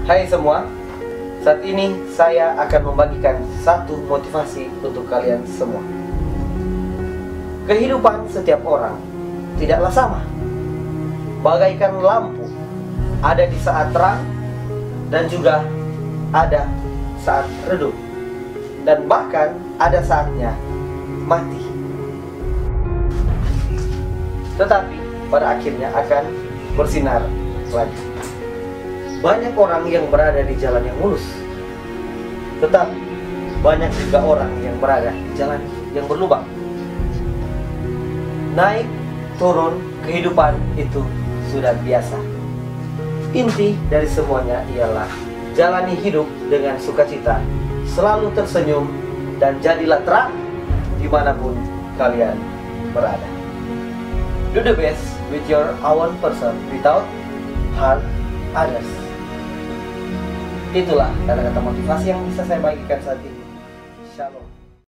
Hai semua, saat ini saya akan membagikan satu motivasi untuk kalian semua. Kehidupan setiap orang tidaklah sama. Bagaikan lampu, ada di saat terang dan juga ada saat redup, dan bahkan ada saatnya mati. Tetapi pada akhirnya akan bersinar lagi. Banyak orang yang berada di jalan yang mulus, tetapi banyak juga orang yang berada di jalan yang berlubang. Naik turun kehidupan itu sudah biasa. Inti dari semuanya ialah jalani hidup dengan sukacita, selalu tersenyum, dan jadilah terang dimanapun kalian berada. Do the best with your own person without harm others. Itulah kata-kata motivasi yang bisa saya bagikan saat ini. Shalom.